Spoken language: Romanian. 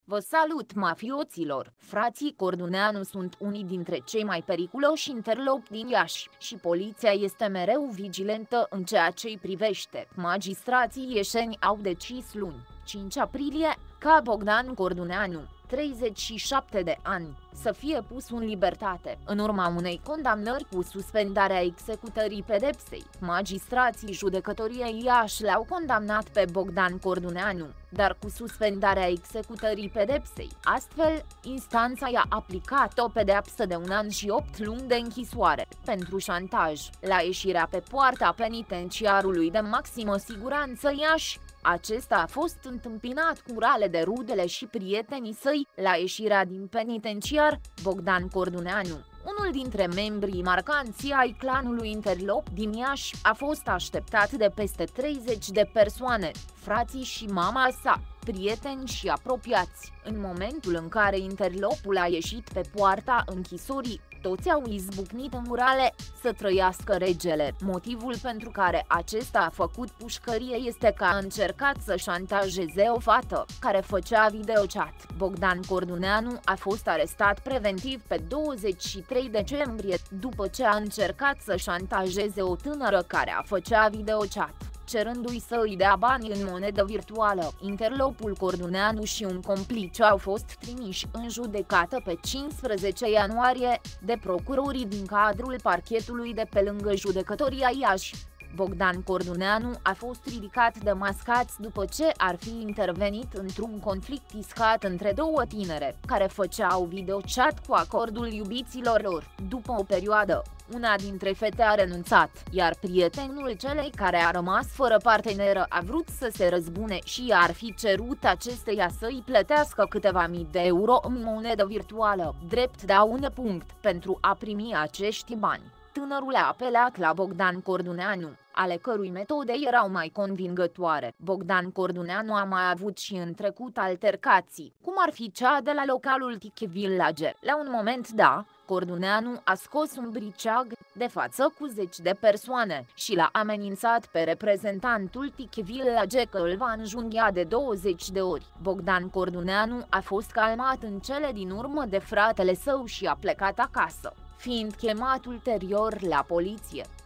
Vă salut, mafioților! Frații Corduneanu sunt unii dintre cei mai periculoși interlopi din Iași și poliția este mereu vigilentă în ceea ce îi privește. Magistrații ieșeni au decis luni, 5 aprilie, ca Bogdan Corduneanu, 37 de ani, să fie pus în libertate, în urma unei condamnări cu suspendarea executării pedepsei. Magistrații judecătoriei Iași l-au condamnat pe Bogdan Corduneanu, dar cu suspendarea executării pedepsei. Astfel, instanța i-a aplicat o pedeapsă de 1 an și 8 luni de închisoare pentru șantaj. La ieșirea pe poarta penitenciarului de maximă siguranță Iași, acesta a fost întâmpinat cu rale de rudele și prietenii săi. La ieșirea din penitenciar, Bogdan Corduneanu, unul dintre membrii marcanți ai clanului interlop din Iași, a fost așteptat de peste 30 de persoane, frații și mama sa, prieteni și apropiați. În momentul în care interlopul a ieșit pe poarta închisorii, toți au izbucnit în urale să trăiască regele. Motivul pentru care acesta a făcut pușcărie este că a încercat să șantajeze o fată care făcea videochat. Bogdan Corduneanu a fost arestat preventiv pe 23 decembrie după ce a încercat să șantajeze o tânără care făcea videochat, cerându-i să îi dea bani în monedă virtuală. Interlopul Corduneanu și un complice au fost trimiși în judecată pe 15 ianuarie de procurorii din cadrul parchetului de pe lângă judecătoria Iași. Bogdan Corduneanu a fost ridicat de mascați după ce ar fi intervenit într-un conflict iscat între două tinere, care făceau videochat cu acordul iubiților lor. După o perioadă, una dintre fete a renunțat, iar prietenul celei care a rămas fără parteneră a vrut să se răzbune și ar fi cerut acesteia să îi plătească câteva mii de euro în monedă virtuală, drept daună. Pentru a primi acești bani, tânărul a apelat la Bogdan Corduneanu, ale cărui metode erau mai convingătoare. Bogdan Corduneanu a mai avut și în trecut altercații, cum ar fi cea de la localul Tich Village. La un moment dat, Corduneanu a scos un briceag de față cu 10 de persoane și l-a amenințat pe reprezentantul Tich Village că îl va înjunghia de 20 de ori. Bogdan Corduneanu a fost calmat în cele din urmă de fratele său și a plecat acasă, fiind chemat ulterior la poliție.